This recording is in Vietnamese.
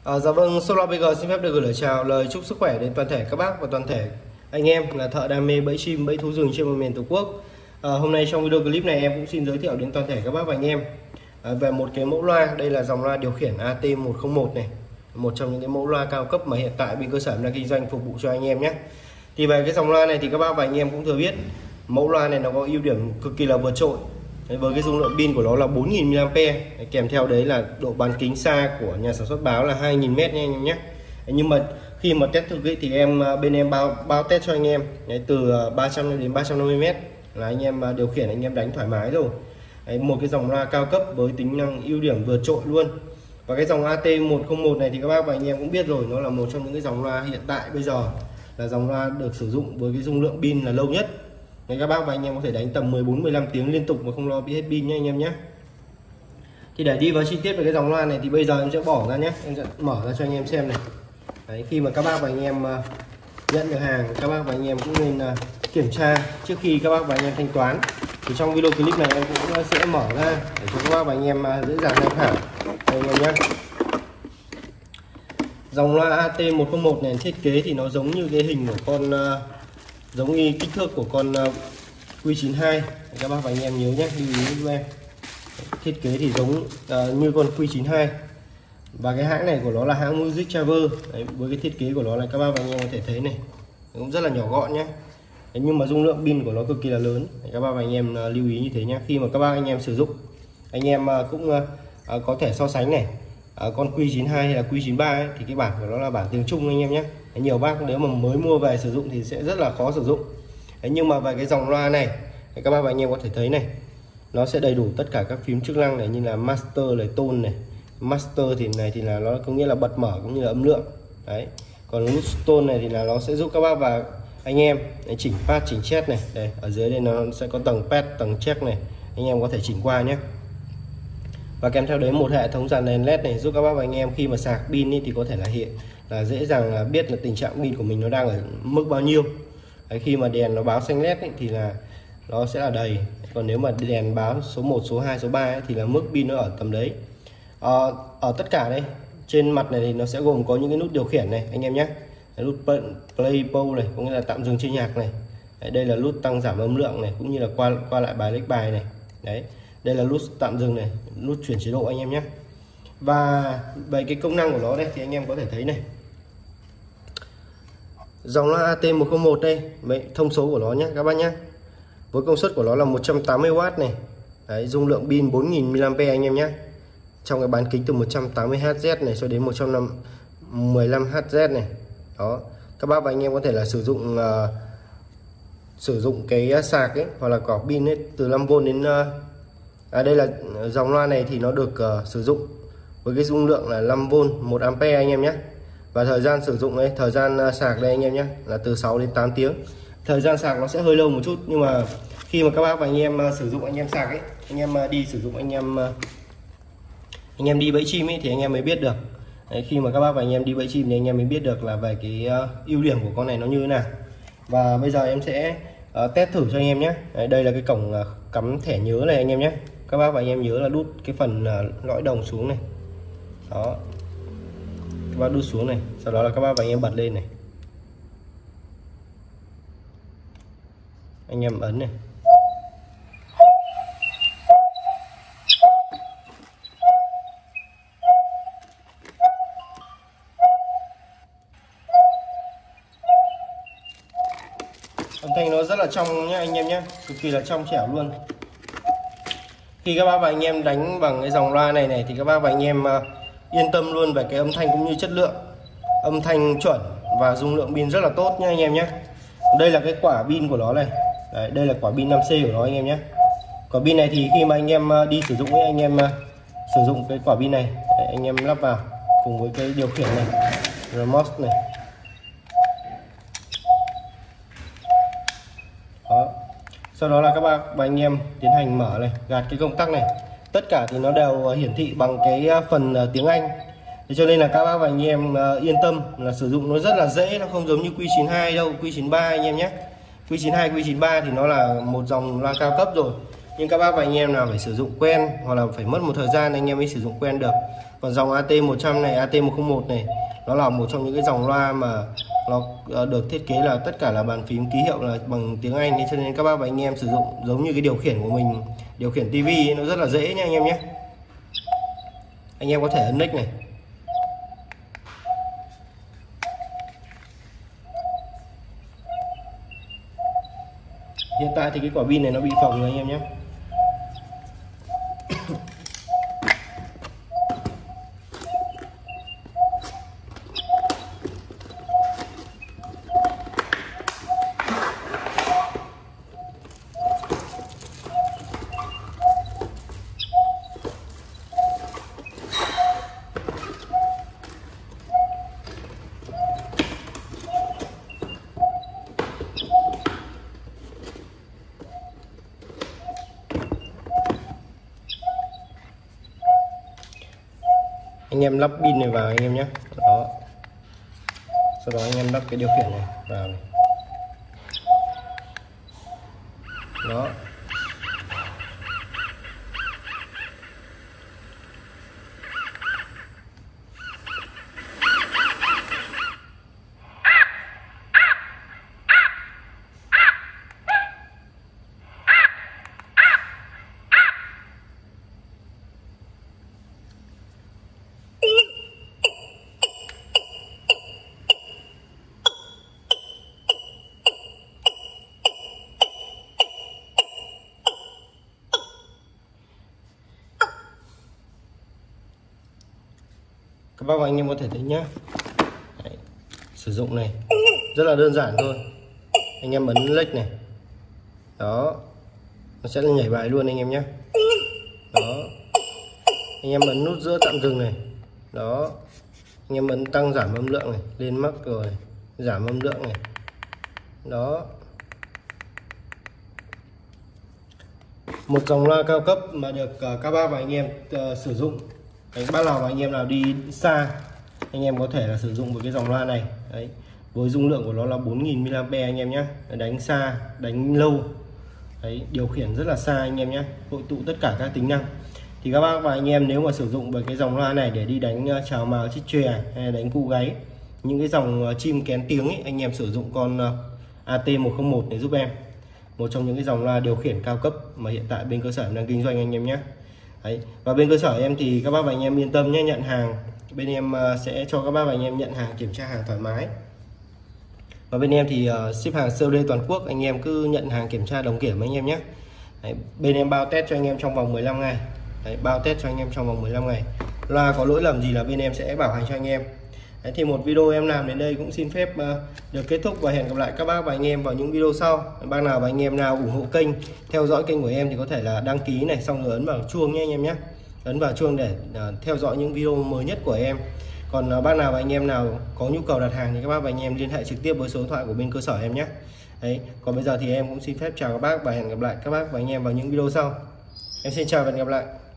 Dạ vâng, Solar BG xin phép được gửi lời chào, lời chúc sức khỏe đến toàn thể các bác và toàn thể anh em là thợ đam mê bẫy chim, bẫy thú rừng trên mọi miền Tổ quốc. Hôm nay trong video clip này em cũng xin giới thiệu đến toàn thể các bác và anh em về một cái mẫu loa. Đây là dòng loa điều khiển AT101 này, một trong những cái mẫu loa cao cấp mà hiện tại bên cơ sở đang kinh doanh phục vụ cho anh em nhé. Thì về cái dòng loa này thì các bác và anh em cũng thừa biết mẫu loa này nó có ưu điểm cực kỳ là vượt trội. Với cái dung lượng pin của nó là 4000 mAh, kèm theo đấy là độ bán kính xa của nhà sản xuất báo là 2000 m nha anh em nhé. Nhưng mà khi mà test thực thì bên em bao test cho anh em từ 300 đến 350 m là anh em điều khiển, anh em đánh thoải mái rồi. Một cái dòng loa cao cấp với tính năng ưu điểm vượt trội luôn. Và cái dòng AT101 này thì các bác và anh em cũng biết rồi, nó là một trong những cái dòng loa hiện tại bây giờ là dòng loa được sử dụng với cái dung lượng pin là lâu nhất. Nên các bác và anh em có thể đánh tầm 14-15 tiếng liên tục mà không lo bị hết pin nhé anh em nhé. Thì để đi vào chi tiết về cái dòng loa này thì bây giờ em sẽ bỏ ra nhé, em sẽ mở ra cho anh em xem này. Đấy, khi mà các bác và anh em nhận được hàng, các bác và anh em cũng nên kiểm tra trước khi các bác và anh em thanh toán. Thì trong video clip này em cũng sẽ mở ra để cho các bác và anh em dễ dàng tham khảo anh em nhé. Dòng loa AT101 này thiết kế thì nó giống như cái hình của con giống như kích thước của con Q92. Các bác và anh em nhớ nhé, lưu ý giúp em. Thiết kế thì giống như con Q92. Và cái hãng này của nó là hãng Music Traver. Đấy, với cái thiết kế của nó là các bác và anh em có thể thấy này, cũng rất là nhỏ gọn nhé. Đấy, nhưng mà dung lượng pin của nó cực kỳ là lớn. Đấy, các bác và anh em lưu ý như thế nhé. Khi mà các bác anh em sử dụng, anh em cũng có thể so sánh này, con Q92 hay là Q93 ấy, thì cái bản của nó là bản tiếng Trung anh em nhé. Nhiều bác nếu mà mới mua về sử dụng thì sẽ rất là khó sử dụng. Đấy, nhưng mà về cái dòng loa này các bác và anh em có thể thấy này, nó sẽ đầy đủ tất cả các phím chức năng này, như là master này, tone này. Master thì này thì là nó có nghĩa là bật mở cũng như là âm lượng. Đấy, còn nút tone này thì là nó sẽ giúp các bác và anh em chỉnh pad, chỉnh check này. Đây ở dưới đây nó sẽ có tầng pad, tầng check này, anh em có thể chỉnh qua nhé. Và kèm theo đấy một hệ thống dàn đèn led này giúp các bác và anh em khi mà sạc pin thì có thể là hiện là dễ dàng là biết là tình trạng pin của mình nó đang ở mức bao nhiêu. Đấy, khi mà đèn nó báo xanh led thì là nó sẽ là đầy, còn nếu mà đèn báo số 1, số 2, số 3 thì là mức pin nó ở tầm đấy. Ở tất cả đây trên mặt này thì nó sẽ gồm có những cái nút điều khiển này anh em nhé. Nút play pause này có nghĩa là tạm dừng chơi nhạc này. Đấy, đây là nút tăng giảm âm lượng này, cũng như là qua lại bài lách bài này. Đấy, đây là nút tạm dừng này, nút chuyển chế độ anh em nhé. Và về cái công năng của nó đây thì anh em có thể thấy này, dòng loa AT101 đây, thông số của nó nhé các bác nhé. Với công suất của nó là 180W này. Đấy, dung lượng pin 4000 mAh anh em nhé. Trong cái bán kính từ 180Hz này cho đến 115Hz này. Đó, các bác và anh em có thể là sử dụng cái sạc ấy, hoặc là quả pin ấy, từ 5V đến đây là dòng loa này thì nó được sử dụng với cái dung lượng là 5V 1A anh em nhé. Và thời gian sử dụng đây, thời gian sạc đây anh em nhé, là từ 6 đến 8 tiếng. Thời gian sạc nó sẽ hơi lâu một chút, nhưng mà khi mà các bác và anh em sử dụng, anh em sạc ấy, anh em đi sử dụng, anh em đi bẫy chim ấy thì anh em mới biết được. Đấy, khi mà các bác và anh em đi bẫy chim thì anh em mới biết được là về cái ưu điểm của con này nó như thế nào. Và bây giờ em sẽ test thử cho anh em nhé. Đấy, đây là cái cổng cắm thẻ nhớ này anh em nhé. Các bác và anh em nhớ là đút cái phần lõi đồng xuống này. Đó, các bác đút xuống này, sau đó là các bác và anh em bật lên này, anh em ấn này. Âm thanh nó rất là trong nhé anh em nhé, cực kỳ là trong trẻo luôn. Khi các bác và anh em đánh bằng cái dòng loa này thì các bác và anh em yên tâm luôn về cái âm thanh cũng như chất lượng âm thanh chuẩn và dung lượng pin rất là tốt nha anh em nhé. Đây là cái quả pin của nó này. Đấy, đây là quả pin 5C của nó anh em nhé. Quả pin này thì khi mà anh em đi sử dụng ấy, anh em sử dụng cái quả pin này. Đấy, anh em lắp vào cùng với cái điều khiển này, remote này. Đó. Sau đó là các bác và anh em tiến hành mở này, gạt cái công tắc này. Tất cả thì nó đều hiển thị bằng cái phần tiếng Anh. Thế cho nên là các bác và anh em yên tâm là sử dụng nó rất là dễ, nó không giống như Q92 đâu, Q93 anh em nhé. Q92, Q93 thì nó là một dòng loa cao cấp rồi. Nhưng các bác và anh em nào phải sử dụng quen, hoặc là phải mất một thời gian anh em mới sử dụng quen được. Còn dòng AT100 này, AT101 này, nó là một trong những cái dòng loa mà nó được thiết kế là tất cả là bàn phím ký hiệu là bằng tiếng Anh, cho nên các bác và anh em sử dụng giống như cái điều khiển của mình điều khiển tivi nó rất là dễ nha anh em nhé. Anh em có thể ấn nick này. Hiện tại thì cái quả pin này nó bị phồng rồi anh em nhé. Anh em lắp pin này vào anh em nhé. Đó. Sau đó anh em lắp cái điều khiển này vào này. Đó. Các bác và anh em có thể thấy nhá. Đấy, sử dụng này rất là đơn giản thôi. Anh em ấn lệch này. Đó. Nó sẽ nhảy bài luôn anh em nhé. Đó. Anh em ấn nút giữa tạm dừng này. Đó. Anh em ấn tăng giảm âm lượng này, lên mắc rồi, giảm âm lượng này. Đó. Một dòng loa cao cấp mà được các bác và anh em sử dụng. Cái bác nào mà anh em nào đi xa, anh em có thể là sử dụng một cái dòng loa này. Đấy, với dung lượng của nó là 4000 mAh anh em nhé. Đánh xa, đánh lâu. Đấy, điều khiển rất là xa anh em nhé, hội tụ tất cả các tính năng. Thì các bác và anh em nếu mà sử dụng với cái dòng loa này để đi đánh chào mào chích chòe hay đánh cu gáy, những cái dòng chim kén tiếng ấy, anh em sử dụng con AT101 này giúp em. Một trong những cái dòng loa điều khiển cao cấp mà hiện tại bên cơ sở em đang kinh doanh anh em nhé. Đấy. Và bên cơ sở em thì các bác và anh em yên tâm nhé, nhận hàng bên em sẽ cho các bác và anh em nhận hàng, kiểm tra hàng thoải mái. Và bên em thì ship hàng COD toàn quốc, anh em cứ nhận hàng kiểm tra đồng kiểm anh em nhé. Đấy, bên em bao test cho anh em trong vòng 15 ngày. Đấy, bao test cho anh em trong vòng 15 ngày. Loa có lỗi lầm gì là bên em sẽ bảo hành cho anh em. Đấy, thì một video em làm đến đây cũng xin phép được kết thúc và hẹn gặp lại các bác và anh em vào những video sau. Bác nào và anh em nào ủng hộ kênh, theo dõi kênh của em thì có thể là đăng ký này, xong rồi ấn vào chuông nhé anh em nhé. Ấn vào chuông để theo dõi những video mới nhất của em. Còn bác nào và anh em nào có nhu cầu đặt hàng thì các bác và anh em liên hệ trực tiếp với số điện thoại của bên cơ sở em nhé. Đấy, còn bây giờ thì em cũng xin phép chào các bác và hẹn gặp lại các bác và anh em vào những video sau. Em xin chào và hẹn gặp lại.